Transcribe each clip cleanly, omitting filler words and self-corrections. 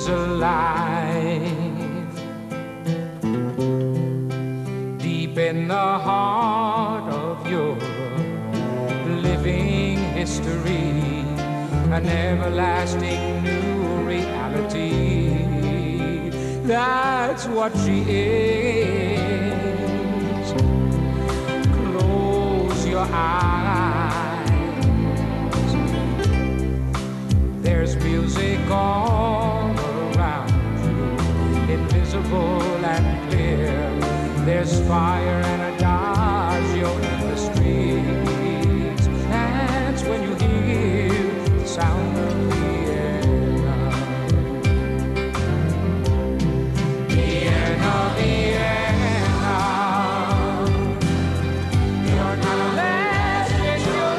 alive. Deep in the heart of your living history, an everlasting new reality. That's what she is. Close your eyes. There's music all around you, invisible and clear. There's fire and adagio in the streets. That's when you hear the sound of Vienna. Vienna, Vienna. You're not last in your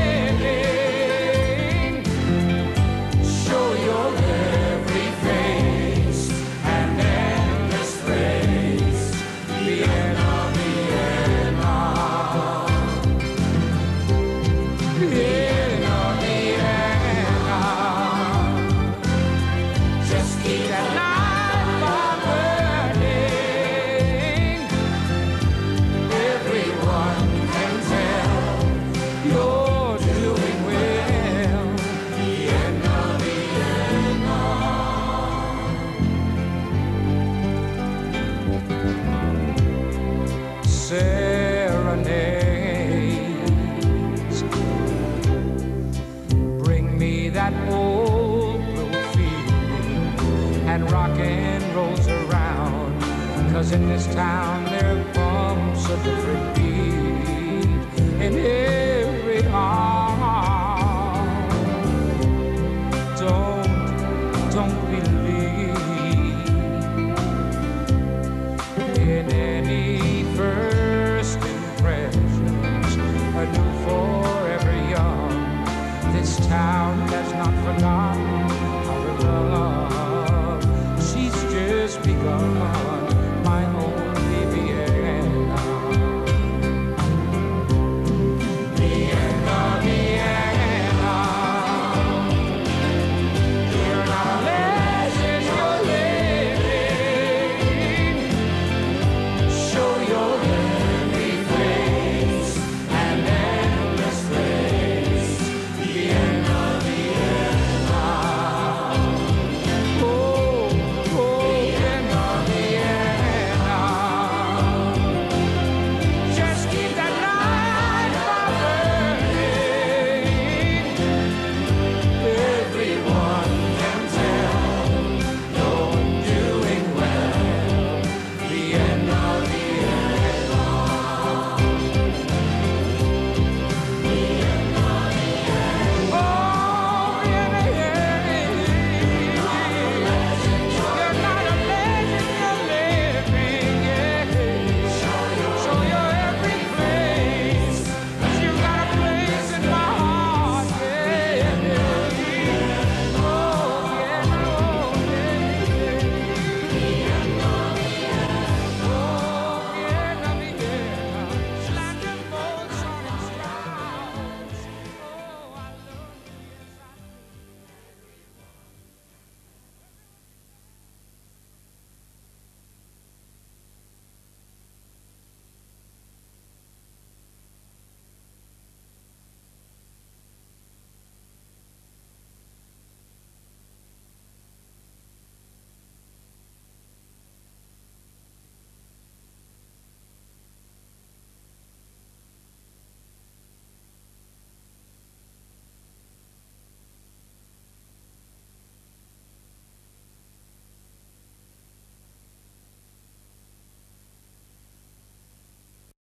living. Show your every face and endless grace. Vienna, Vienna. Vienna, Vienna. Just keep that light burning. Everyone can tell you're doing well. Vienna, Vienna. Serenades bring me that old blue feeling, and rockin' rolls around. 'Cause in this town there pumps a different beat in every heart.